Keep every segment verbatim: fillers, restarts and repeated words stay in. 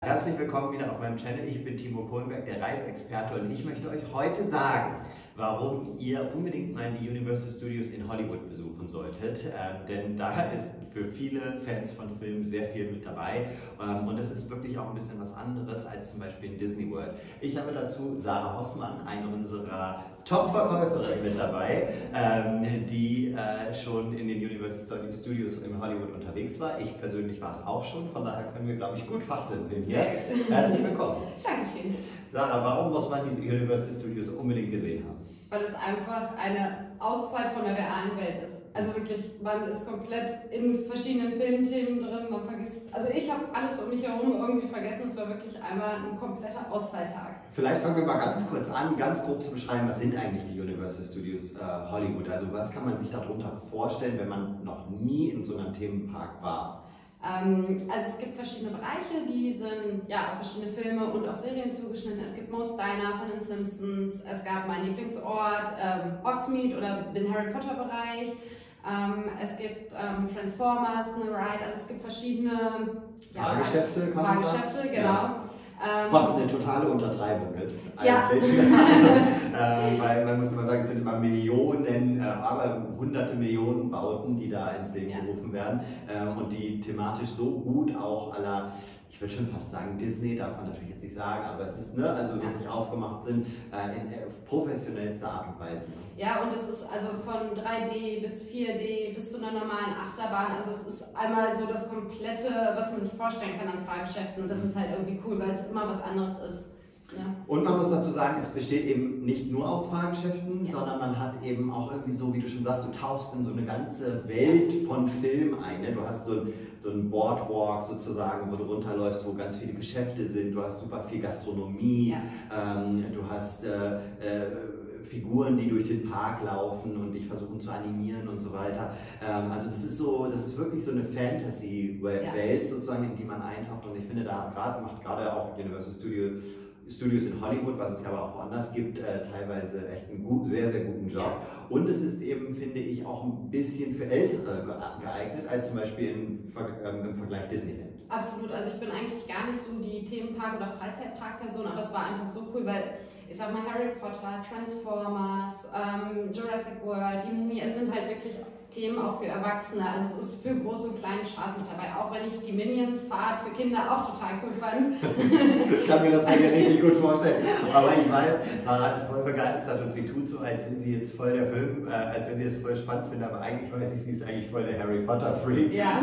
Herzlich willkommen wieder auf meinem Channel. Ich bin Timo Kohlenberg, der Reiseexperte, und ich möchte euch heute sagen, warum ihr unbedingt mal die Universal Studios in Hollywood besuchen solltet. Ähm, denn da ist für viele Fans von Filmen sehr viel mit dabei, ähm, und es ist wirklich auch ein bisschen was anderes als zum Beispiel in Disney World. Ich habe dazu Sarah Hoffmann, eine unserer Top-Verkäuferinnen, mit dabei, ähm, die äh, schon in den Universal Studios in Hollywood unterwegs war. Ich persönlich war es auch schon, von daher können wir, glaube ich, gut fachsimpeln hier. Herzlich willkommen. Dankeschön. Sarah, warum muss man diese Universal Studios unbedingt gesehen haben? Weil es einfach eine Auszeit von der realen Welt ist. Also wirklich, man ist komplett in verschiedenen Filmthemen drin, man vergisst, also ich habe alles um mich herum irgendwie vergessen, es war wirklich einmal ein kompletter Auszeittag. Vielleicht fangen wir mal ganz kurz an, ganz grob zu beschreiben, was sind eigentlich die Universal Studios äh, Hollywood? Also was kann man sich darunter vorstellen, wenn man noch nie in so einem Themenpark war? Ähm, also es gibt verschiedene Bereiche, die sind ja auf verschiedene Filme und auch Serien zugeschnitten. Es gibt Moe's Diner von den Simpsons, es gab meinen Lieblingsort, ähm, Hogsmeade oder den Harry Potter Bereich. Ähm, es gibt ähm, Transformers, eine Ride, also es gibt verschiedene ja, Fahrgeschäfte, kann man Fahrgeschäfte, sagen. genau. Ja. Ähm, Was eine totale Untertreibung ist, ja. eigentlich. Also, äh, weil man muss immer sagen, es sind immer Millionen, äh, aber hunderte Millionen Bauten, die da ins Leben ja. gerufen werden, äh, und die thematisch so gut auch aller, ich würde schon fast sagen Disney, darf man natürlich jetzt nicht sagen, aber es ist, ne, also wirklich ja. aufgemacht sind, äh, in äh, professionellster Art und Weise. Ne? Ja, und es ist also von drei D bis vier D bis zu einer normalen Achterbahn, also es ist einmal so das komplette, was man sich vorstellen kann an Fahrgeschäften, und das ist halt irgendwie cool, weil es immer was anderes ist. Ja. Und man muss dazu sagen, es besteht eben nicht nur aus Fahrgeschäften, ja. sondern man hat eben auch irgendwie so, wie du schon sagst, du tauchst in so eine ganze Welt von Film ein. Ne? Du hast so ein, so ein Boardwalk sozusagen, wo du runterläufst, wo ganz viele Geschäfte sind, du hast super viel Gastronomie, ja. ähm, du hast äh, äh, Figuren, die durch den Park laufen und dich versuchen zu animieren und so weiter. Ähm, also das ist so, das ist wirklich so eine Fantasy-Welt ja. sozusagen, in die man eintaucht, und ich finde, da grad, macht gerade auch Universal Studio Studios in Hollywood, was es ja aber auch woanders gibt, äh, teilweise echt einen gut, sehr, sehr guten Job. Ja. Und es ist eben, finde ich, auch ein bisschen für Ältere geeignet, als zum Beispiel im, ähm, im Vergleich Disneyland. Absolut, also ich bin eigentlich gar nicht so die Themenpark- oder Freizeitpark-Person, aber es war einfach so cool, weil ich sag mal Harry Potter, Transformers, ähm, Jurassic World, die Mumie, es sind halt wirklich Themen auch für Erwachsene, also es ist für großen und kleinen Spaß mit dabei, auch wenn ich die Minions-Fahrt für Kinder auch total cool fand. Ich kann mir das bei dir richtig gut vorstellen, aber ich weiß, Sarah ist voll begeistert und sie tut so, als wenn sie jetzt voll der Film, äh, als wenn sie es voll spannend findet, aber eigentlich weiß ich, sie ist eigentlich voll der Harry Potter-Freak. Ja.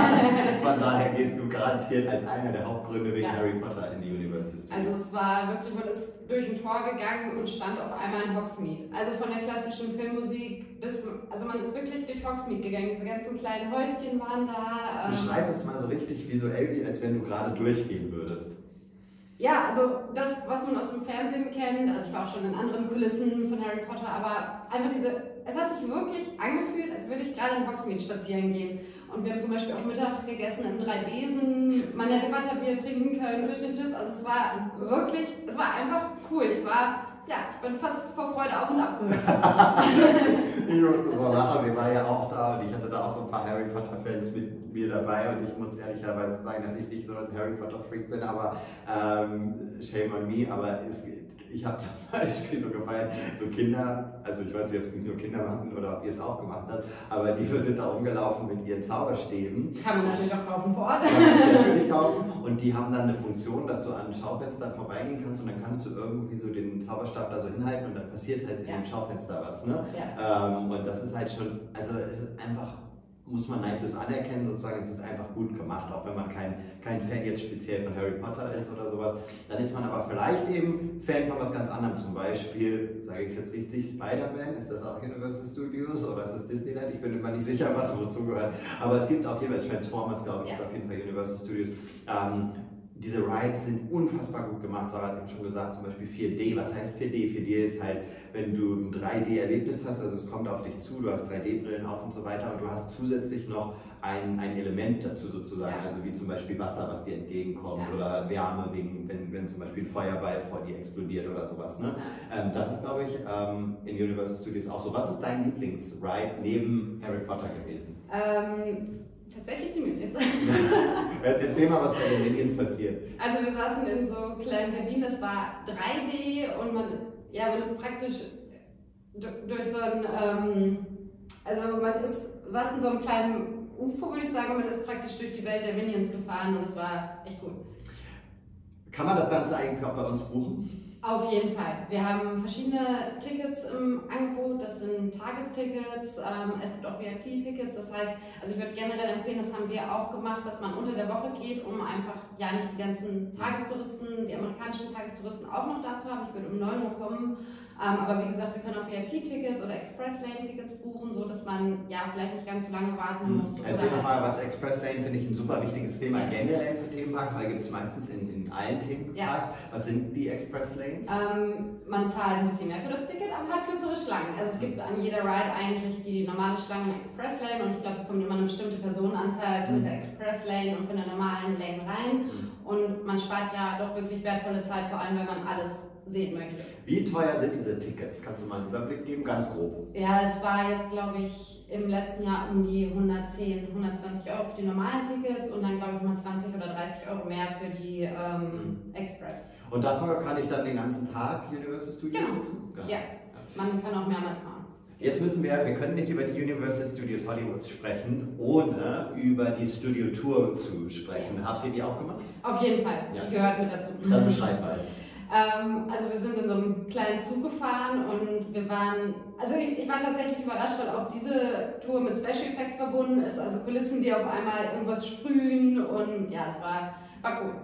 Von daher gehst du garantiert als einer der Hauptgründe wegen ja. Harry Potter in die Universal Studios. Also es war wirklich, man ist durch ein Tor gegangen und stand auf einmal in Hogsmeade. Also von der klassischen Filmmusik bis, also man ist wirklich durch Hogsmeade gegangen, diese ganzen kleinen Häuschen waren da. Ähm Beschreib es mal so richtig visuell, wie als wenn du gerade durchgehen würdest. Ja, also das, was man aus dem Fernsehen kennt, also ich war auch schon in anderen Kulissen von Harry Potter, aber einfach diese, es hat sich wirklich angefühlt, als würde ich gerade in Hogsmeade spazieren gehen. Und wir haben zum Beispiel auch Mittag gegessen im drei Besen, man hätte Butterbier trinken können, Fish and Chips, also es war wirklich, es war einfach cool. Ich war, ja, ich bin fast vor Freude auf und ab gehüpft. Ich musste so lachen, wir waren ja auch da und ich hatte da auch so ein paar Harry Potter Fans mit mir dabei, und ich muss ehrlicherweise sagen, dass ich nicht so ein Harry Potter Freak bin, aber ähm, shame on me, aber es, ich habe zum Beispiel so gefeiert, so Kinder, also ich weiß nicht, ob es nicht nur Kinder machen oder ob ihr es auch gemacht habt, aber die sind da rumgelaufen mit ihren Zauberstäben. Kann man natürlich auch kaufen vor Ort. Kann man natürlich kaufen, und die haben dann eine Funktion, dass du an Schaufenstern vorbeigehen kannst, und dann kannst du irgendwie so den Zauberstab da so hinhalten und dann passiert halt in ja. dem Schaufenster was. Ne? Ja. Ähm, und das ist halt schon, also es ist einfach, muss man neidlos anerkennen, sozusagen, es ist einfach gut gemacht, auch wenn man kein, kein Fan jetzt speziell von Harry Potter ist oder sowas, dann ist man aber vielleicht eben Fan von was ganz anderem, zum Beispiel, sage ich es jetzt richtig, Spider-Man, ist das auch Universal Studios oder ist es Disneyland? Ich bin immer nicht sicher, was wozu gehört, aber es gibt auf jeden Fall Transformers, glaube ich, ja. ist auf jeden Fall Universal Studios. Ähm, Diese Rides sind unfassbar gut gemacht, Sarah hat eben schon gesagt, zum Beispiel vier D. Was heißt vier D? vier D ist halt, wenn du ein drei D-Erlebnis hast, also es kommt auf dich zu, du hast drei D-Brillen auf und so weiter, und du hast zusätzlich noch ein, ein Element dazu sozusagen, ja. also wie zum Beispiel Wasser, was dir entgegenkommt, ja. oder Wärme, wegen, wenn, wenn zum Beispiel ein Feuerball vor dir explodiert oder sowas. Ne? Ähm, das ist, glaube ich, ähm, in Universal Studios auch so. Was ist dein Lieblingsride neben Harry Potter gewesen? Ähm Tatsächlich die Minions. Erzähl mal, was bei den Minions passiert. Also wir saßen in so kleinen Kabinen, das war drei D und man, ja, man ist praktisch durch so ein, ähm, also man ist, saß in so einem kleinen U F O, würde ich sagen, und man ist praktisch durch die Welt der Minions gefahren und es war echt gut. Kann man das Ganze eigentlich auch bei uns buchen? Auf jeden Fall. Wir haben verschiedene Tickets im Angebot. Das sind Tagestickets, ähm, es gibt auch V I P-Tickets. Das heißt, also ich würde generell empfehlen, das haben wir auch gemacht, dass man unter der Woche geht, um einfach ja nicht die ganzen Tagestouristen, die amerikanischen Tagestouristen auch noch da zu haben. Ich würde um neun Uhr kommen. Ähm, aber wie gesagt, wir können auch V I P-Tickets oder Express-Lane-Tickets buchen, so dass man ja vielleicht nicht ganz so lange warten muss. Erzähl also nochmal, was Express-Lane finde ich ein super wichtiges Thema ja. generell für Themenparks, weil gibt es meistens in, in allen Themenparks. Ja. Was sind die Express-Lanes? Ähm, man zahlt ein bisschen mehr für das Ticket, aber hat kürzere Schlangen. Also es gibt an jeder Ride eigentlich die normale Schlange und Express-Lane und ich glaube, es kommt immer eine bestimmte Personenanzahl von mhm. dieser Express-Lane und von der normalen Lane rein. Mhm. Und man spart ja doch wirklich wertvolle Zeit, vor allem wenn man alles sehen möchte. Wie teuer sind diese Tickets? Kannst du mal einen Überblick geben? Ganz grob. Ja, es war jetzt, glaube ich, im letzten Jahr um die hundertzehn, hundertzwanzig Euro für die normalen Tickets und dann, glaube ich, mal zwanzig oder dreißig Euro mehr für die ähm, mhm. Express. Und dafür kann ich dann den ganzen Tag Universal Studios genau. nutzen? Genau. Ja, man kann auch mehrmals fahren. Jetzt müssen wir, wir können nicht über die Universal Studios Hollywood sprechen, ohne über die Studio Tour zu sprechen. Habt ihr die auch gemacht? Auf jeden Fall, ja. Die gehört mit dazu. Dann beschreib mal. Ähm, also wir sind in so einem kleinen Zug gefahren und wir waren, also ich, ich war tatsächlich überrascht, weil auch diese Tour mit Special Effects verbunden ist, also Kulissen, die auf einmal irgendwas sprühen und ja, es war, war cool.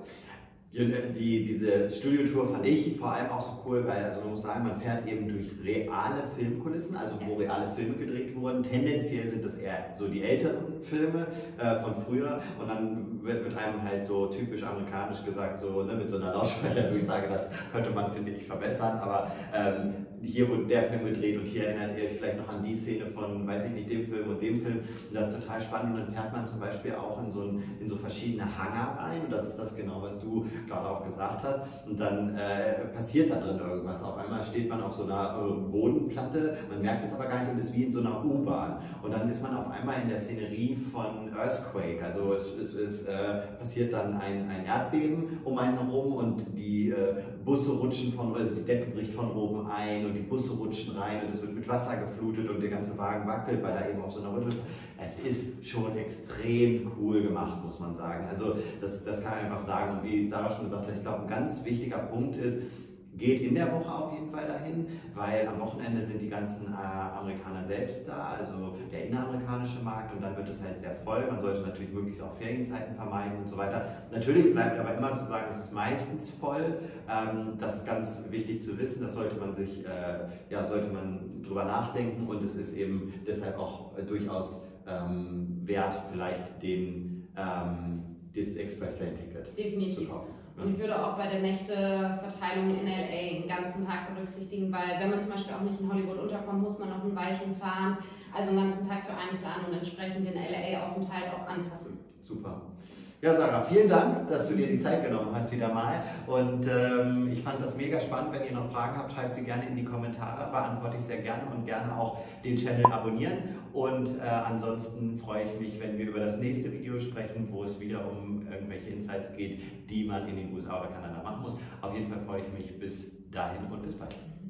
Die, diese Studiotour fand ich vor allem auch so cool, weil also man muss sagen, man fährt eben durch reale Filmkulissen, also wo reale Filme gedreht wurden. Tendenziell sind das eher so die älteren Filme äh, von früher und dann wird, wird einem halt so typisch amerikanisch gesagt, so ne, mit so einer Lautsprecher, wo ich sage, das könnte man, finde ich, verbessern, aber ähm, hier wurde der Film gedreht und hier erinnert ihr euch vielleicht noch an die Szene von, weiß ich nicht, dem Film und dem Film und das ist total spannend und dann fährt man zum Beispiel auch in so, ein, in so verschiedene Hangar rein und das ist das genau, was du gerade auch gesagt hast und dann äh, passiert da drin irgendwas. Auf einmal steht man auf so einer äh, Bodenplatte, man merkt es aber gar nicht und ist wie in so einer U-Bahn und dann ist man auf einmal in der Szenerie von Earthquake, also es, es, es äh, passiert dann ein, ein Erdbeben um einen herum und die äh, Busse rutschen von, also die Decke bricht von oben ein und die Busse rutschen rein und es wird mit Wasser geflutet und der ganze Wagen wackelt, weil er eben auf so einer Rüttel. Es ist schon extrem cool gemacht, muss man sagen. Also das, das kann ich einfach sagen. Und wie Sarah schon gesagt hat, ich glaube, ein ganz wichtiger Punkt ist, geht in der Woche auf jeden Fall dahin, weil am Wochenende sind die ganzen äh, Amerikaner selbst da, also der inneramerikanische Markt und dann wird es halt sehr voll. Man sollte natürlich möglichst auch Ferienzeiten vermeiden und so weiter. Natürlich bleibt aber immer zu sagen, es ist meistens voll. Ähm, das ist ganz wichtig zu wissen, das sollte man sich, äh, ja, sollte man drüber nachdenken und es ist eben deshalb auch äh, durchaus ähm, wert, vielleicht den, ähm, das Express-Lane-Ticket zu kaufen. Und ich würde auch bei der Nächteverteilung in L A den ganzen Tag berücksichtigen, weil wenn man zum Beispiel auch nicht in Hollywood unterkommt, muss man noch ein Weilchen fahren, also einen ganzen Tag für einplanen und entsprechend den L A-Aufenthalt auch anpassen. Super. Ja, Sarah, vielen Dank, dass du dir die Zeit genommen hast wieder mal und ähm, ich fand das mega spannend. Wenn ihr noch Fragen habt, schreibt sie gerne in die Kommentare, beantworte ich sehr gerne und gerne auch den Channel abonnieren und äh, ansonsten freue ich mich, wenn wir über das nächste Video sprechen, wo es wieder um irgendwelche Insights geht, die man in den U S A oder Kanada machen muss. Auf jeden Fall freue ich mich bis dahin und bis bald.